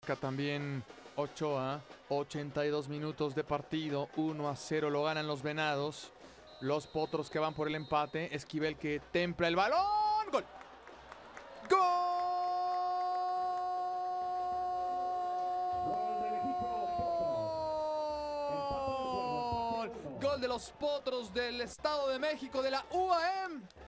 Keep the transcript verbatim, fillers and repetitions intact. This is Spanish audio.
Marca también Ochoa. ochenta y dos minutos de partido. uno a cero lo ganan los Venados. Los Potros que van por el empate. Esquivel que templa el balón. ¡Gol! ¡Gol! Gol de los Potros del Estado de México, de la U A M.